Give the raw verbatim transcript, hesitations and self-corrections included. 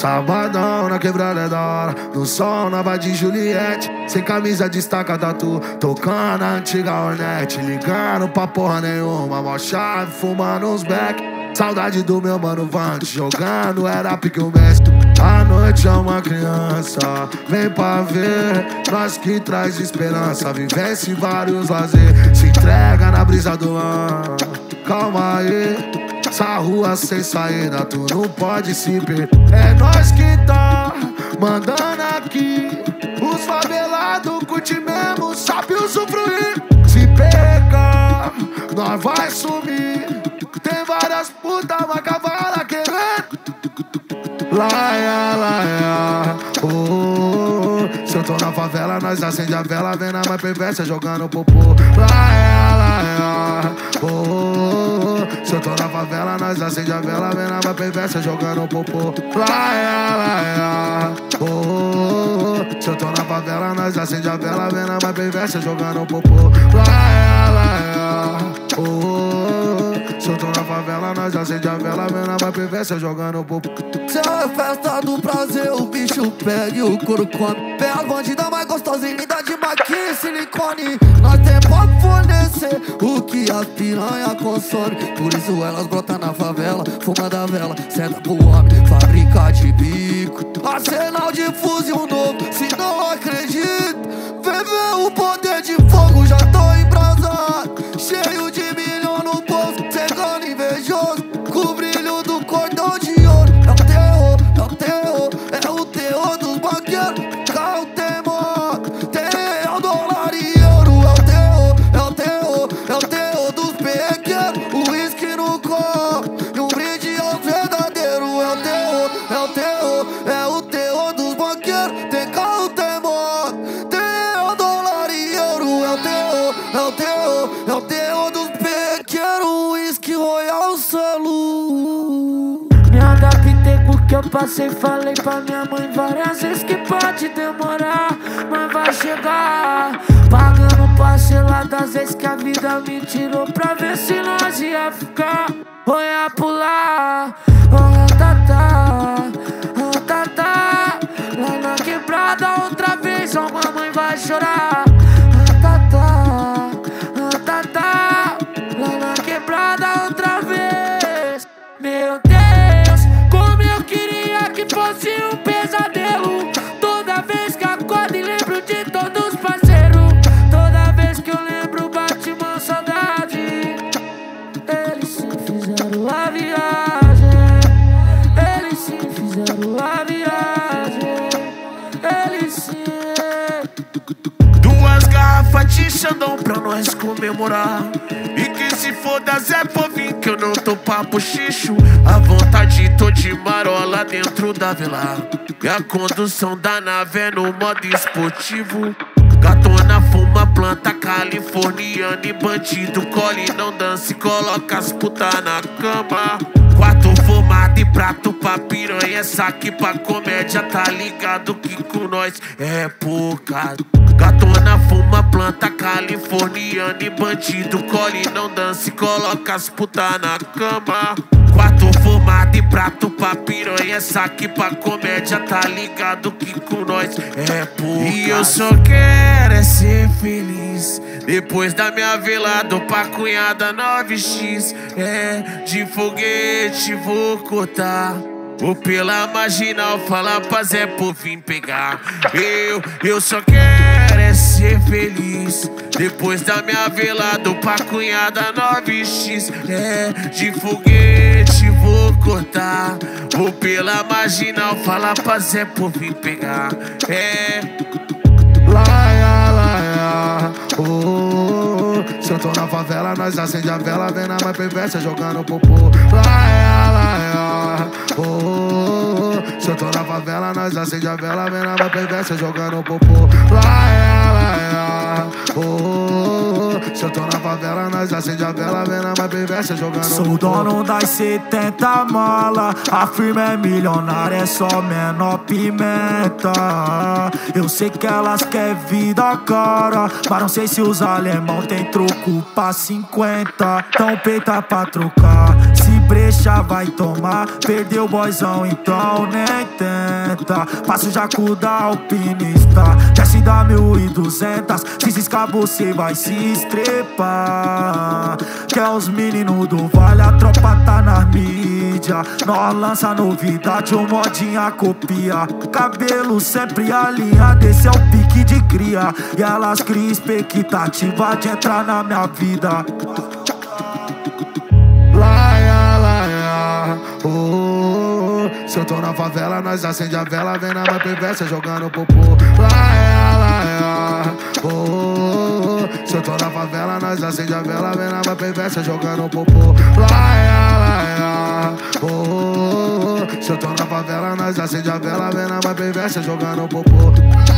Sabadão na quebrada é da hora, no sol nova de Juliette. Sem camisa destaca tatu, tocando a antiga Hornet. Ligando pra porra nenhuma, mó chave, fumando uns beck. Saudade do meu mano Vante, jogando era pique o mestre. A noite é uma criança, vem pra ver, nós que traz esperança. Vivência em vários lazer, se entrega na brisa do ano. Calma aí, essa rua sem saída, tu não pode se perder. É nós que tá mandando aqui, os favelados curte mesmo, sabe usufruir. Se pegar, nós vai sumir. Tem várias putas, mas cavala querendo. Laia, laia, oh, oh. Se eu tô na favela, nós acende a vela, vem na mais perversa jogando popô. Laia, laia, oh, oh. Se eu tô na favela, nós acende a vela, vem na mais perversa jogando popô. Laia, laia, oh, oh. Se eu tô na favela, nós acende a vela, vem na mais perversa jogando popô. Laia, laia, oh, oh. Se eu tô na favela, nós acende a vela, vem na mais perversa jogando popô. Se é festa do prazer, o bicho pega e o couro come. Pé a bandida mais gostosa e linda de maquia e silicone. Nós tem pra fornecer o que as piranha consome. Por isso elas brotam na favela, fuma da vela, senta pro homem, fábrica de bico. Arsenal de fuzil novo, se não acredita, vem ver o poder de fogo, já tô embrasado. Cheio de milhão no bolso, cegando invejoso, com o brilho do cordão de ouro. É o terror, é o terror, é o terror dos banqueiros. Carro tem moto, tem o dólar e euro. É o terror, é o terror, é o terror dos pequenos. O uísque no copo e um brinde aos verdadeiros. É o terror, é o terror, é o terror dos banqueiros. Tem carro, tem moto, tem o dólar e euro. É o terror, é o terror, é o terror dos pequenos. O uísque Royal Salud. Me adaptei com o que eu passei, falei pra minha mãe várias vezes que pode demorar, mas vai chegar. Pagando parcelado às vezes que a vida me tirou, pra ver se nós ia ficar ou ia pular. Oh, tá, tá, oh, tá, tá. Lá na quebrada outra vez, oh, mamãe vai chorar. Oh, tá, tá, oh, tá, tá. Lá na quebrada outra vez. Meu Deus, como eu queria que fosse um pesadelo. Toda vez que acordo e lembro de todos os parceiros. Toda vez que eu lembro bate uma saudade. Eles sim fizeram a viagem. Eles sim fizeram a viagem. Eles sim. Duas garrafas de Xandão pra nós comemorar. E que se foda Zé Povinho, que eu não tô pra bochicho. A vontade tô de marola dentro da vela. E a condução da nave é no modo esportivo. Gatona fuma planta californiana e bandido colhe, não dança e coloca as puta na cama. Quarto formado e prato pra piranha, saque pra comédia, tá ligado que com nós é pouca. Gatona fuma planta californiana e bandido colhe, não dança e coloca as puta na cama. Quarto formado e prato pra piranha, saque pra comédia, tá ligado que com nós é pouca. E eu só quero é ser feliz, depois da minha velada pra cunhada nove x. É, de foguete vou cortar, ou pela marginal falar pra Zé Povinho pegar. Eu, eu só quero é ser feliz, depois da minha velada pra cunhada nove x. É, de foguete vou cortar, ou pela marginal falar pra Zé Povinho pegar. É. Laia, laia, oh, oh. Se eu tô na favela, nós acende a vela, vem na mais perversa jogando popô. Laia, laia, oh, oh. Se eu tô na favela, nós acende a vela, vem na mais perversa jogando popô. Laia, laia, oh, oh. Se eu tô na favela, nós acende a vela, vem na mais perversa jogando popô. Sou o dono das setenta mala, a firma é milionária, é só menor pimenta. Eu sei que elas querem vida cara, mas não sei se os alemão tem troco pra cinquenta. Então peita pra trocar, se brecha vai tomar. Perdeu o boyzão, então nem tenta. Passa o jacu da alpinista, desce da mil e duzentas. Se ciscar você vai se estrepar. Quer os meninos do vale, a tropa tá na mídia. Nós lança novidade, o modinha copia. Cabelo sempre alinhado, esse é o pique de cria. E elas criam expectativa de entrar na minha vida. Laia, laia, oh, oh, oh. Se eu tô na favela, nós acende a vela. Vem na minha perversa jogando popô. Laia, laia, oh, oh, oh. Se eu tô na favela, nós acende a vela. Vem na minha perversa jogando popô. Laia, laia, oh, oh, oh. Se eu tô na favela, nós acende a vela. Vem na minha perversa jogando popô.